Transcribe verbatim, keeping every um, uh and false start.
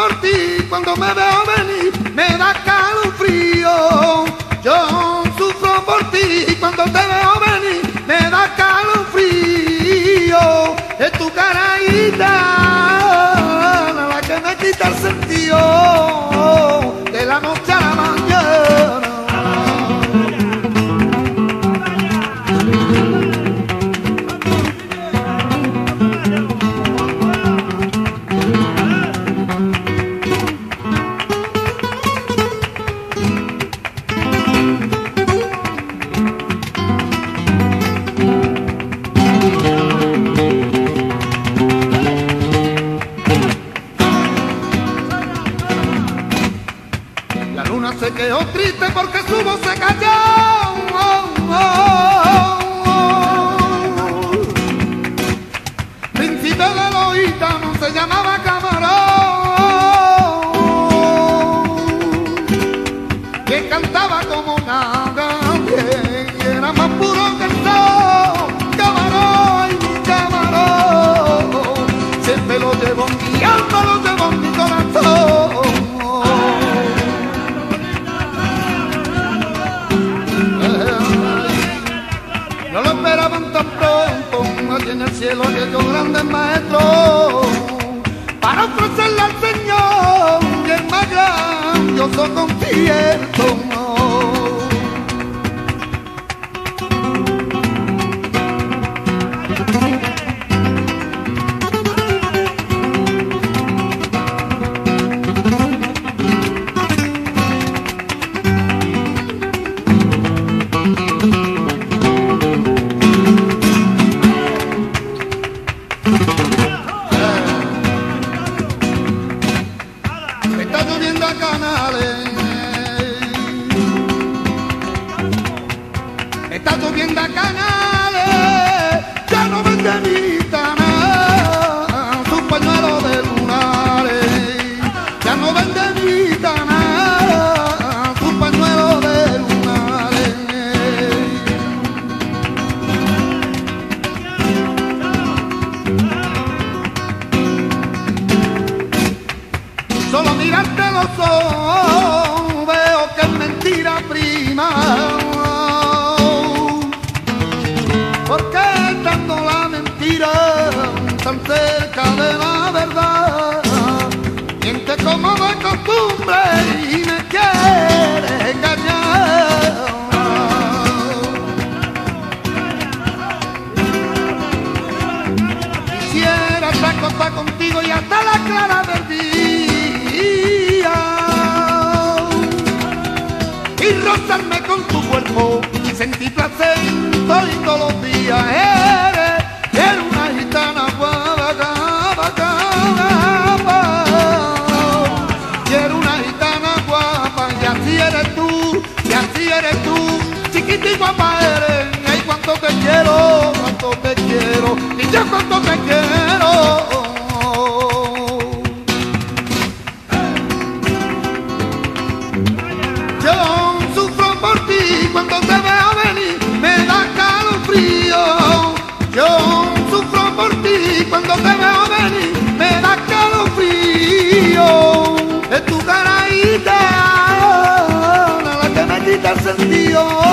por ti, cuando me veo venir me da calofrío. Yo sufro por ti, cuando te veo venir me da calofrío. Es tu caraíta la que me quita el sentido de la noche a la mañana. Se quedó triste porque su voz se cayó. Oh, oh, oh. Príncipe de Loíta no se llamaba Camarón, que cantaba como nadie y era más puro que el sol. Camarón, Camarón, siempre lo llevo en mi alma, lo llevo en mi corazón. No lo esperaban tan pronto, allí en el cielo aquellos grandes maestros, para ofrecerle al Señor y el más grandioso concierto. Está lloviendo a canales, está lloviendo a canales, ya no vende gitana sus pañuelos de lunares, ya no vende gitana sus pañuelos de lunares. Solo mirarte los ojos veo que es mentira, prima. ¿Por qué tanto la mentira tan cerca de la verdad? Miente como de costumbre y me quiere engañar. Quisiera estar acostada contigo y hasta la clara del día y rozarme con tu cuerpo y sentir placer todos los días. Eres, eres una gitana guapa, guapa, guapa, y eres una gitana guapa, y así eres tú, y así eres tú, chiquita y guapa eres. Ay, cuánto te quiero, cuánto te quiero, y yo cuánto te quiero. Yo sufro por ti, cuando te veo venir me da calofrío. Yo sufro por ti, cuando te veo venir me da calofrío. Es tu caraíta la que me quita el sentido